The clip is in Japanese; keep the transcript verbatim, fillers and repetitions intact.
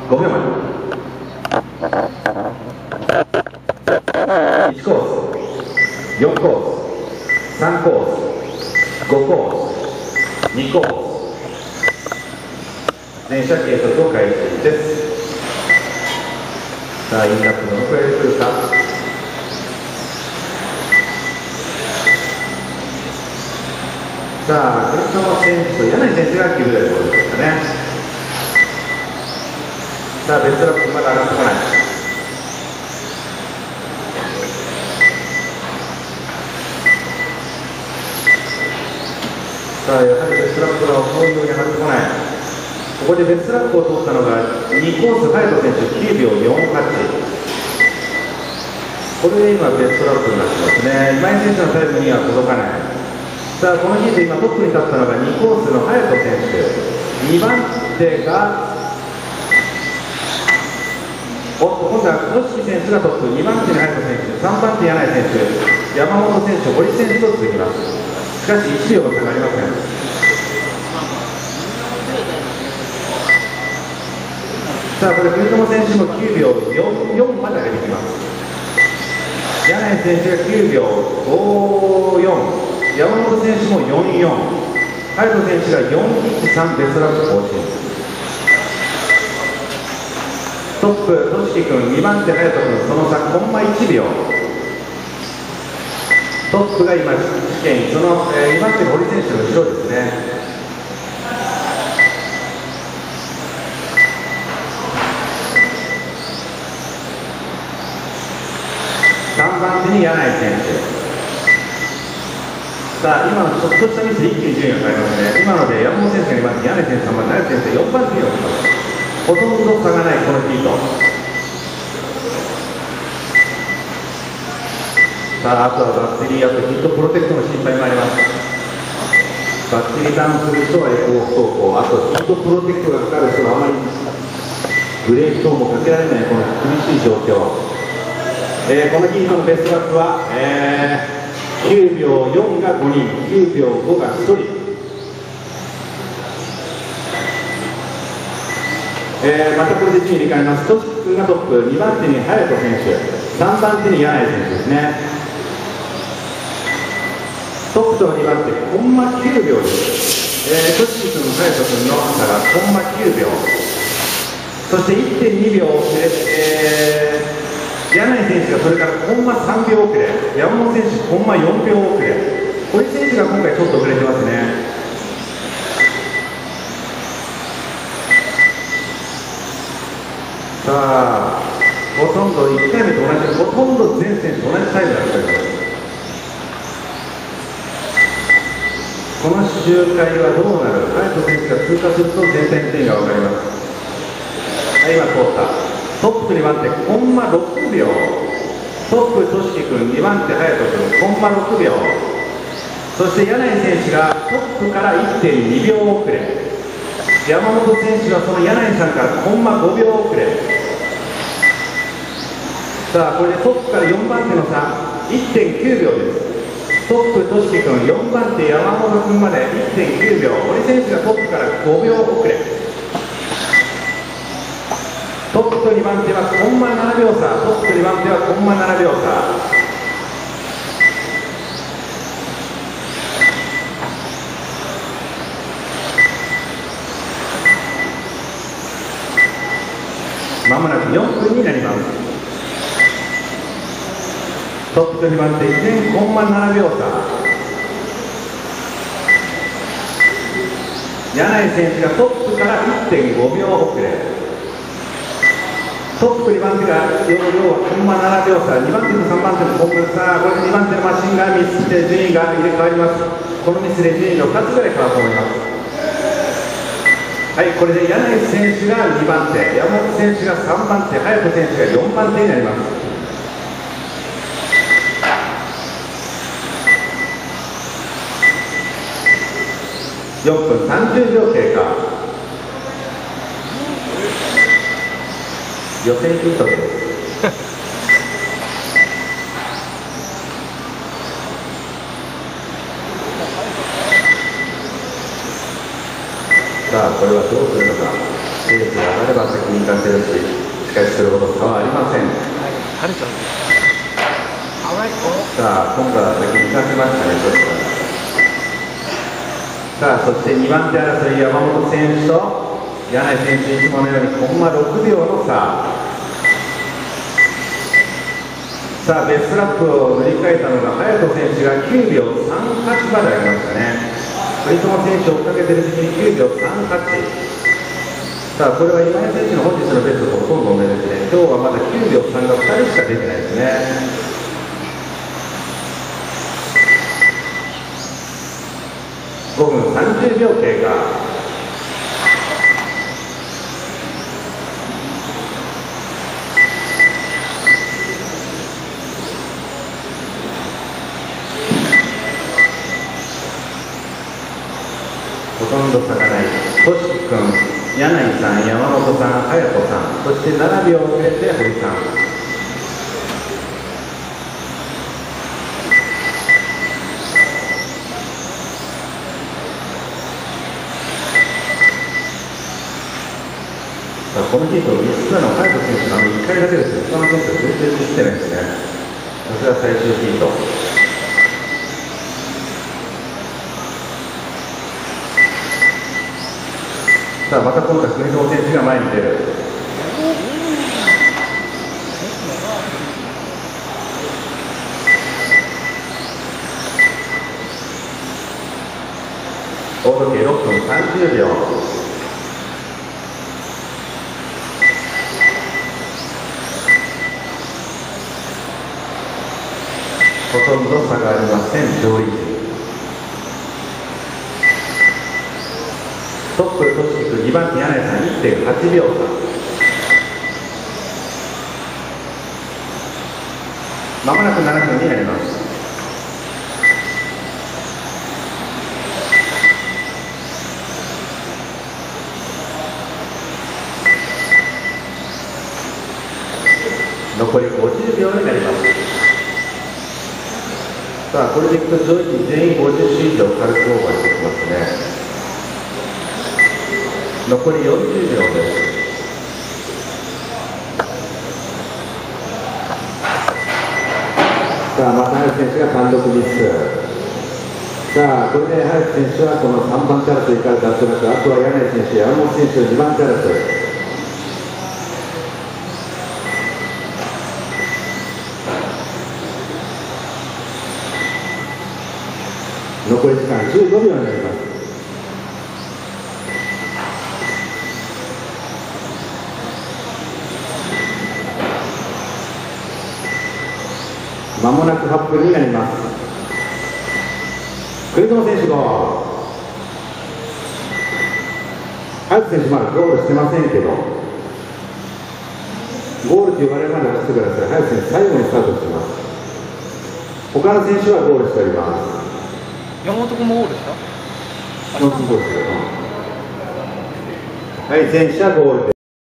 ごびょうまで。いちコース、よんコース、さんコース、ごコース、にコース。電車計測を開始です。さあ、インタップどのくらいで来るか。さあ、クリストの選手と柳井選手がきゅうびょうでゴールですかね。さあ、ベストラップまだ上がってこない。さあ、やはりベストラップが思うように上がってこない。ここでベストラップを取ったのがにコース、隼人選手きゅうびょうよんはち。これで今、ベストラップになってますね。今井選手のタイムには届かない。さあ、この日で今トップに立ったのがにコースの隼人選手。にばん手が、おっと、今度は野敷選手がトップ。にばん手に隼人選手、さんばん手柳井選手、山本選手、堀選手と続きます。しかしいちびょうの差がありません。さあ、これ国友選手もきゅうびょうよんまで上げてきます。柳井選手がきゅうびょうごよん、山本選手もよんよん、隼人選手がよんいちさん、ベストラップ更新。トップ、としき君、にばん手、隼人君、その差、コンマいちびょう。トップが今、試験、その、えー、にばん手の堀選手の後ろですね。さんばん手に柳井選手。さあ、今のちょっとしたミスで一気に順位が変わりますね。今ので山本選手がにばん手、柳井選手さんばん手、柳井選手よんばん手に置きます。ほとんど差がないこのヒート。さあ、あとはバッテリー、あとヒットプロテクトの心配もあります。バッテリーダウンする人はエコー走行、あとヒットプロテクトがかかる人はあまりブレーキ等もかけられないこの厳しい状況。えー、このヒートのベストラップは、えー、きゅうびょうよんがごにん、きゅうびょうごがひとり。えー、またこれで順位に変えます。としき君がトップ、にばん手に隼人選手、さんばん手に柳井選手ですね。トップとにばん手、コンマきゅうびょうです。えー、としき君、隼人君の差がコンマきゅうびょう。そして いってんにびょう遅れ、えー、柳井選手がそれからコンマさんびょう遅れ、山本選手、コンマよんびょう遅れ、堀選手が今回ちょっと遅れてますね。さあ、ほとんどいっかいめと同じ、ほとんど全選手と同じタイムだったります。この周回はどうなる、隼人選手が通過すると全体の点が分かります。はい、今通った。トップにばん手、コンマろくびょう。トップ、としき君、にばん手、隼人君、コンマろくびょう。そして柳井選手がトップから いってんにびょう遅れ。山本選手はその柳井さんからコンマごびょう遅れ。さあ、これでトップからよんばん手の差、いってんきゅうびょうです。トップ、としき君、よんばん手、山本君まで いってんきゅうびょう。堀選手がトップからごびょう遅れ。トップとにばん手はコンマななびょう差、トップとにばん手はコンマななびょう差。まもなくよんぷんになります。トップとにばん手、依然コンマななびょう差。柳井選手がトップから いってんごびょう遅れ。トップにばん手が両両はコンマななびょう差、にばん手とさんばん手のコンマ差、これでにばん手のマシンがミスで順位が入れ替わります。このミスで順位がふたつぐらい変わると思います。はい、これで柳井選手がにばん手、山本選手がさんばん手、隼人選手がよんばん手になります。よんぷんさんじゅうびょう経過。予選ヒットです。さあ、これはどうするのか。ペースが上がれば先に進化してるし、しかしそれほど差はありません。さあ、今度は先に立ちましたね、そしたら。さあ、そしてにばん手争い、山本選手と柳井選手、いつものようにコンマろくびょうの差。さあ、ベストラップを塗り替えたのが隼人選手がきゅうびょうさんはちまでありましたね。栗友選手を追っかけている時にきゅうびょうさんはち。さあ、これは今井選手の本日のベストとほとんど同じですね。今日はまだきゅうびょうさんがふたりしか出てないですね。ごふんさんじゅうびょう経過。ほとんど差がない。としき君、柳井さん、山本さん、隼人さん、そしてななびょう遅れて堀さん。このヒート、みっつめの隼人選手のあのいっかいだけですよ。他の選手は全然走ってないですね。さすが最終ヒート。さあ、また今度は国友選手が前に出る。高度計ろっぷんさんじゅうびょう。ほとんど差がありません、上位陣。トップとしきくにばん手柳井さん いってんはちびょう差。まもなくななふんになります。残りごじゅうびょうになります。さあ、これでいくと上位陣全員ごじゅっしゅう以上軽くオーバーしてきますね。残りよんじゅうびょうです。さあ、また林選手が単独ミス。さあ、これで林選手はこのさんばん手争いから脱落。あとは柳井選手、山本選手のにばん手争い。残り時間じゅうごびょうになります。まもなくはっぷんになります。栗友選手ゴール。林選手まだゴールしてませんけど、ゴールと言われるまで走ってください。林選手最後にスタートしてます。他の選手はゴールしております。 山本君もゴールした？ 山本君ゴールしてる。はい、選手はゴールです。